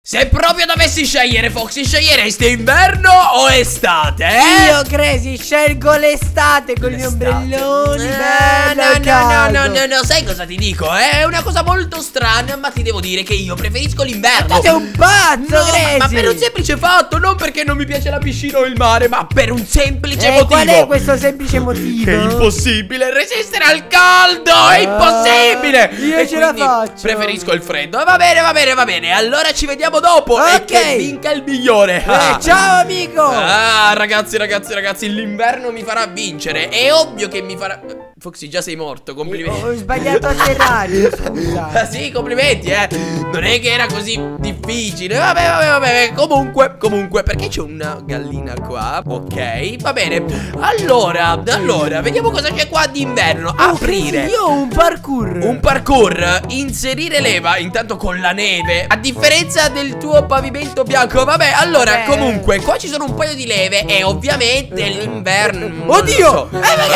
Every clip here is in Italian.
Se proprio dovessi scegliere, Foxy, sceglieresti inverno o estate, Io, Crazy, scelgo l'estate con gli ombrelloni. No, sai cosa ti dico? È una cosa molto strana, ma ti devo dire che io preferisco l'inverno. Ma sei un pazzo, Crazy! Ma per un semplice fatto, non perché non mi piace la piscina o il mare, ma per un semplice motivo. Qual è questo semplice motivo? È impossibile resistere al caldo, è impossibile. Io ce la faccio. Preferisco il freddo. Va bene. Allora ci vediamo dopo. Ok. E che vinca il migliore. Ciao, amico. Ragazzi, l'inverno mi farà vincere. È ovvio che mi farà... Foxy, già sei morto, complimenti. Ho sbagliato a terrario, scusa. Sì, complimenti, non è che era così difficile. Vabbè. Comunque, perché c'è una gallina qua? Ok, va bene. Allora, vediamo cosa c'è qua d'inverno. Aprire. Io ho un parkour. Un parkour. Inserire leva, intanto con la neve. A differenza del tuo pavimento bianco. Vabbè, allora, comunque, qua ci sono un paio di leve. E ovviamente l'inverno. Oddio!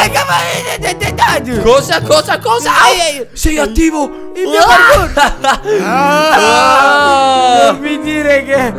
Cosa? Sei attivo? Il mio parkour! Non mi dire che...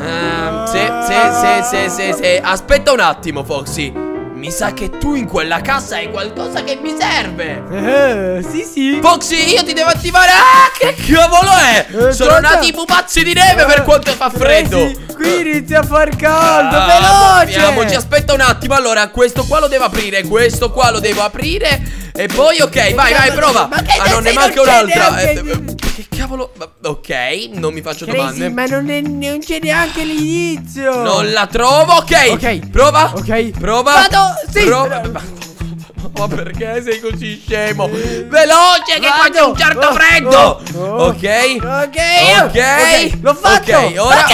Sì. Aspetta un attimo, Foxy. Mi sa che tu in quella cassa hai qualcosa che mi serve. Sì. Foxy, io ti devo attivare. Che cavolo è? Sono nati i pupazzi di neve per quanto fa freddo. Qui inizia a far caldo, veloce. Muoviamoci, aspetta un attimo. Allora, questo qua lo devo aprire. Questo qua lo devo aprire. E poi, ok, vai, prova. Non ne manca un'altra. Che cavolo? Ok, non mi faccio domande. Ma non c'è neanche l'inizio. Non la trovo, ok. Prova. Vado, sì. Ma perché sei così scemo? Veloce, che qua c'è un certo freddo. Ok. L'ho fatto. Ok, ora.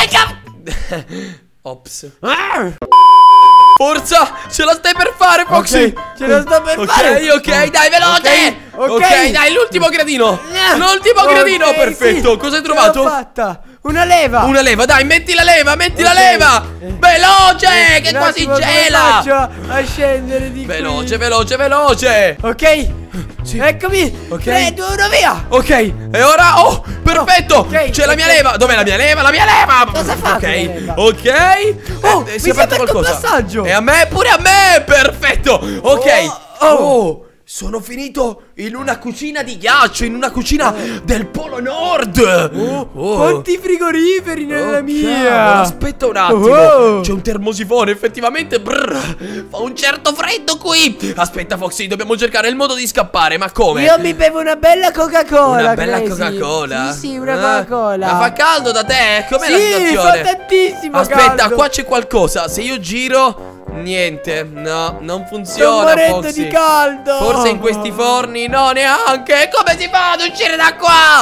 Ops. Forza, ce la stai per fare, Foxy. Ce la sto per fare. Ok, dai, veloce. Ok, dai, l'ultimo gradino. Perfetto. Cosa hai trovato? L'ho fatta. Una leva, dai, metti la leva. Veloce, che quasi gela. Faccio a scendere di qui. Veloce. Ok. Sì. Eccomi. Ok. 3, 2, 1, via. Ok, e ora, oh, perfetto. C'è la mia leva. Dov'è la mia leva? Cosa fa? Ok. Si è aperto qualcosa. Passaggio. E a me, pure a me. Perfetto. Ok. Sono finito in una cucina di ghiaccio, in una cucina del Polo Nord. Quanti frigoriferi nella mia. Cavolo, aspetta un attimo. C'è un termosifone, effettivamente. Fa un certo freddo qui. Aspetta, Foxy, dobbiamo cercare il modo di scappare. Ma come? Io mi bevo una bella Coca-Cola. Una bella Coca-Cola? Sì, una Coca-Cola. Ma fa caldo da te? Com'è la situazione? Sì, fa tantissimo Aspetta, caldo. qua c'è qualcosa. Se io giro... Niente, no, non funziona. Sto morendo Foxy. di caldo. Forse in questi forni, no, neanche. Come si fa ad uscire da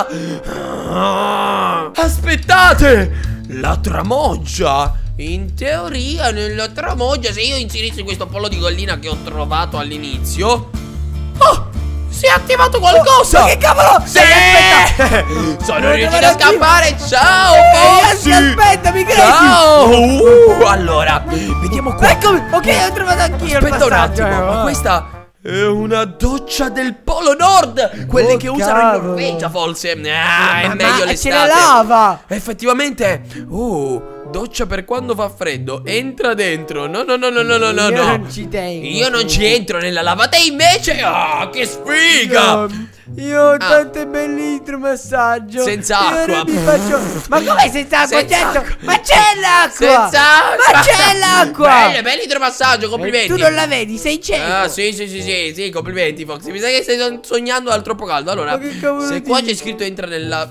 qua? Aspettate, la tramoggia. In teoria, nella tramoggia, se io inserissi questo pollo di gallina che ho trovato all'inizio. Oh, si è attivato qualcosa. Ma che cavolo? Sì, aspetta. Sono riuscito a scappare. Ciao, Foxy. Aspettami, Crazy. Ciao. Allora, vediamo qua. Eccomi. Ok, ho trovato anch'io. Aspetta un attimo, ma questa è una doccia del Polo Nord. Quelle che usano in Norvegia, forse. È meglio l'estate. C'è la lava. Effettivamente. Doccia per quando fa freddo. Entra dentro. No. Io non ci tengo. Io non ci entro nella lava. Te invece. Che sfiga. Io ho tante belle idromassaggio. Senza acqua. Mi faccio... Ma come senza acqua? Ma c'è l'acqua. Senza acqua. Ma c'è l'acqua. Bello idromassaggio, complimenti. Tu non la vedi, sei cieco. Sì, complimenti, Foxy. Mi sa che stai sognando al troppo caldo. Allora, se qua c'è scritto entra nella...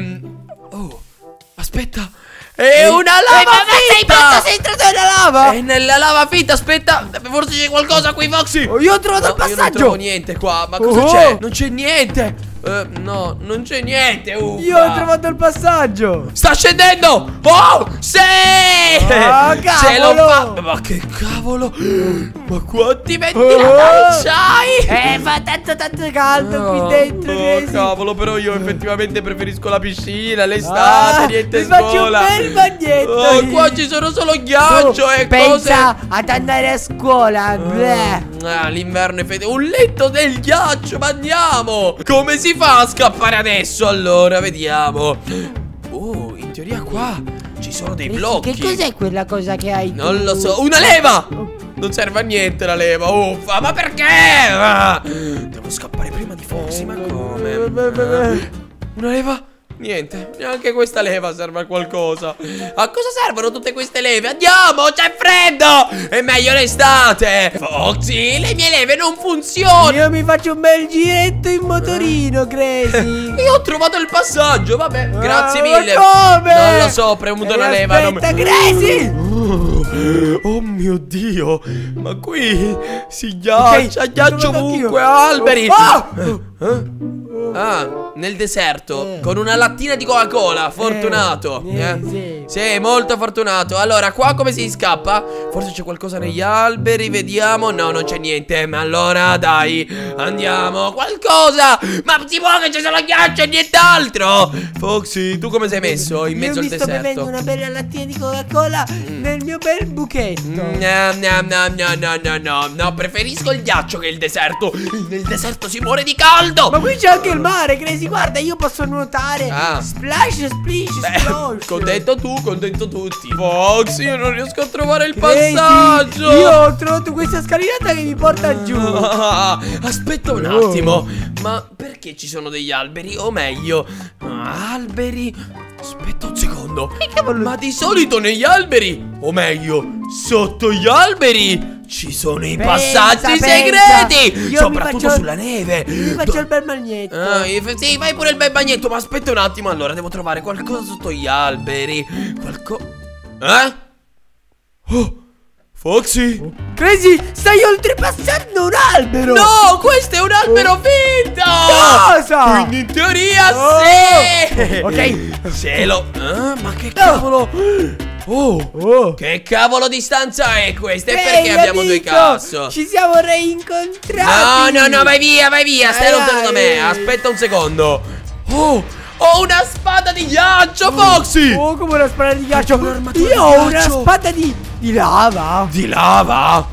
aspetta. È una lava fitta! Sei entrato nella lava? È nella lava fitta, aspetta. Forse c'è qualcosa qui, Foxy. Io ho trovato il passaggio. Io non trovo niente qua. Ma cosa c'è? Non c'è niente. No, non c'è niente. Io ho trovato il passaggio. Sta scendendo. Oh, sì. Ce l'ho fatta. Ma che cavolo. Ma quanti ventilatori c'hai? Fa tanto caldo qui dentro. Cavolo, però io effettivamente preferisco la piscina, l'estate, niente scuola. Faccio un bel bagnetto. Qua ci sono solo ghiaccio e pensa ad andare a scuola. L'inverno è un letto del ghiaccio, ma andiamo. Come si fa a scappare adesso? Allora, vediamo. In teoria qua ci sono dei Crazy, blocchi. che cos'è quella cosa che hai tu? Non lo so. Una leva! Non serve a niente la leva. Uffa, ma perché? Devo scappare prima di Foxy, ma come? Una leva? Niente, neanche questa leva serve a qualcosa. A cosa servono tutte queste leve? Andiamo, c'è freddo! È meglio l'estate. Foxy, le mie leve non funzionano. Io mi faccio un bel giretto in motorino, Crazy. Io ho trovato il passaggio, vabbè, grazie mille. Ma come? Non lo so, ho premuto una leva. Aspetta, Crazy. Oh mio Dio, ma qui si ghiaccia, ghiaccio ovunque, alberi. Ah, nel deserto, con una lattina di Coca-Cola, fortunato. Sì, molto fortunato. Allora, qua come si scappa? Forse c'è qualcosa negli alberi, vediamo. No, non c'è niente, ma allora dai, andiamo, qualcosa. Ma si può che c'è solo ghiaccio e nient'altro. Foxy, tu come sei messo in mezzo al deserto? Io mi sto bevendo una bella lattina di Coca-Cola nel mio bel buchetto. No, preferisco il ghiaccio che il deserto. Nel deserto si muore di caldo. Ma qui c'è anche il mare, Crazy, guarda, io posso nuotare. Splash, splish, splash. Contento tu, contento tutti. Foxy, io non riesco a trovare il Crazy, passaggio. io ho trovato questa scalinata che mi porta giù. Aspetta un attimo. Ma perché ci sono degli alberi? O meglio, alberi. Aspetta un secondo. Ma di solito negli alberi, o meglio, sotto gli alberi, ci sono i passaggi segreti. Soprattutto sulla neve. Mi faccio il bel bagnetto. Sì, fai pure il bel bagnetto. Ma aspetta un attimo, allora devo trovare qualcosa sotto gli alberi. Oh, Foxy? Crazy, stai oltrepassando un albero. No, questo è un albero finto. Cosa? Quindi in teoria sì. Ok. Cielo. Ma che cavolo? Che cavolo di stanza è questa? E perché abbiamo due casse? Ci siamo reincontrati. No, vai via, stai lontano da me. Aspetta un secondo. Ho una spada di ghiaccio, Foxy. Come una spada di ghiaccio? Un'armatura Io ho di una ghiaccio. spada di lava. Di lava?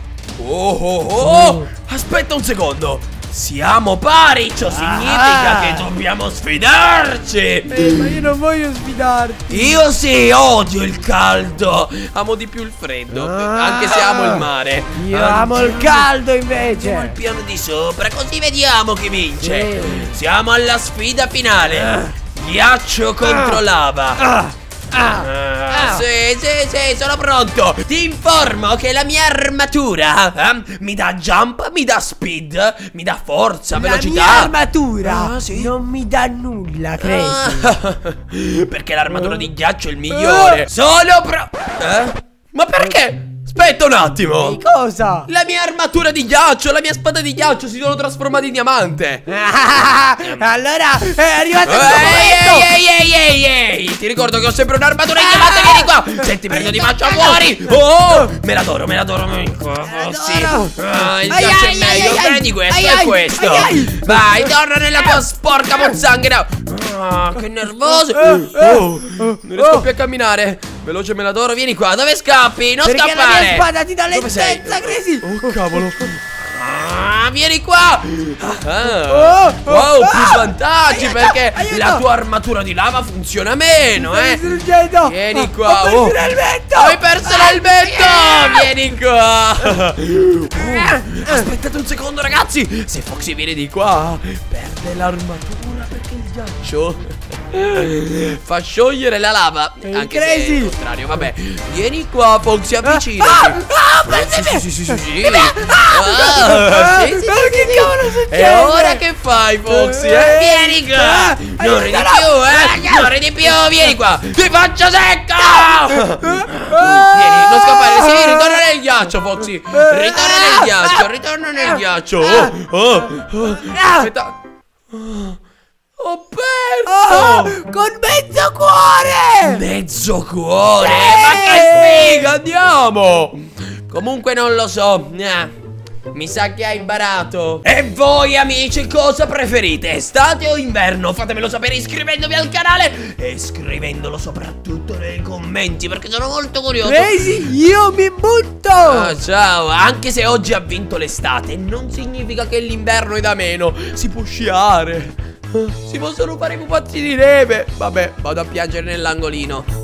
Aspetta un secondo. Siamo pari, ciò significa che dobbiamo sfidarci. Ma io non voglio sfidarti. Io sì, odio il caldo. Amo di più il freddo, anche se amo il mare. Io amo il caldo invece. Andiamo al piano di sopra, così vediamo chi vince. Siamo alla sfida finale. Ghiaccio contro lava. Sì, sono pronto. Ti informo che la mia armatura mi dà jump, mi dà speed, mi dà forza, velocità. La mia armatura sì? non mi dà nulla, Crazy. Perché l'armatura di ghiaccio è il migliore. Sono Ma perché? Aspetta un attimo. Cosa? La mia armatura di ghiaccio, la mia spada di ghiaccio si sono trasformati in diamante. Allora è arrivato il tuo momento. Ehi, ti ricordo che ho sempre un'armatura di diamante. Vieni qua. Senti, prendo di faccia fuori. Me l'adoro. Sì. Il ghiaccio è meglio. Prendi questo e questo. Vai, torna nella tua sporca pozzanghera. Che nervoso. Non riesco più a camminare. Veloce, me l'adoro, vieni qua. Dove scappi? Non Perché scappare. la mia spada ti dà lentezza, Crazy. Oh cavolo. Vieni qua. Wow, più svantaggi. Perché la tua armatura di lava funziona meno, Vieni qua. Hai perso l'elmetto. Vieni qua. Aspettate un secondo, ragazzi. Se Foxy viene di qua, perde l'armatura perché il ghiaccio fa sciogliere la lava. Anche se è il contrario, vabbè. Vieni qua, Foxy, avvicinati. Sì. Che cavolo succede? E ora che fai, Foxy? Vieni qua. Non ridi più, vieni qua. Ti faccio secca. Vieni, non scappare. Sì, ritorna nel ghiaccio, Foxy. Ritorna nel ghiaccio. Aspetta. Ho perso! Con mezzo cuore! Mezzo cuore! Ma che sfiga, andiamo! Comunque non lo so. Mi sa che hai imparato. E voi amici cosa preferite? Estate o inverno? Fatemelo sapere iscrivendovi al canale e scrivendolo soprattutto nei commenti, perché sono molto curioso. Crazy, io mi butto. Ciao. Anche se oggi ha vinto l'estate, non significa che l'inverno è da meno. Si può sciare, si possono fare i pupazzi di neve. Vabbè, vado a piangere nell'angolino.